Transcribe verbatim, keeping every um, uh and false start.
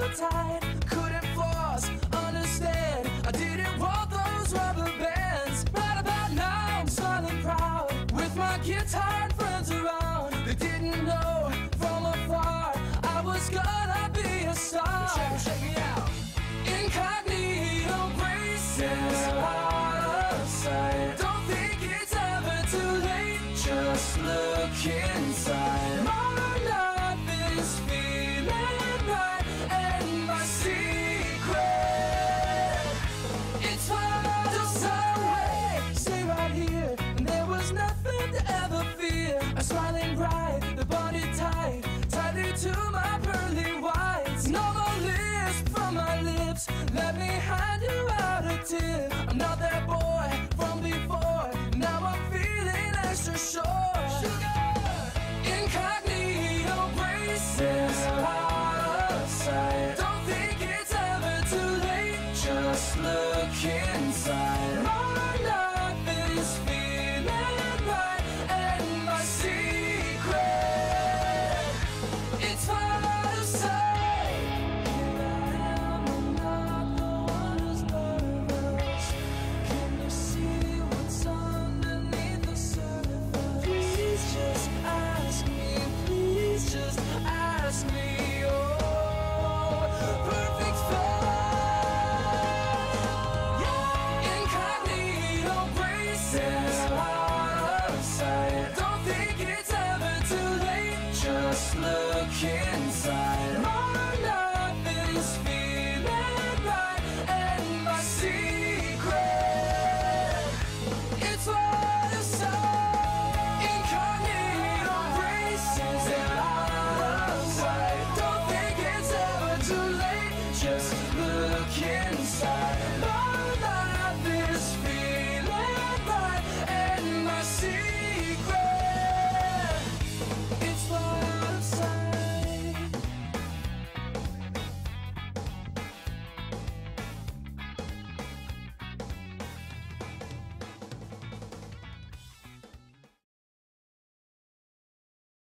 tight, couldn't force, understand. I didn't want those rubber bands. Right about now I'm smiling proud, with my guitar and friends around. They didn't know from afar I was gonna be a star. Check, check me out. Incognito braces, out of sight. Don't think it's ever too late, just look inside. My life is feeling right, and my secret, it's hard to say. Stay right here, and there was nothing to ever fear. I'm smiling bright, the body tight, tightly to my pearly whites. No more lisp from my lips, let me hand you out a tip. I'm not that boy from before, now I'm feeling extra sure. Sugar! Incognito braces, out of sight.